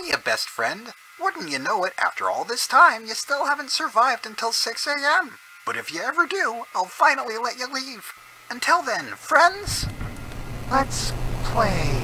Hiya, best friend. Wouldn't you know it, after all this time, you still haven't survived until 6 a.m. But if you ever do, I'll finally let you leave. Until then, friends, let's play.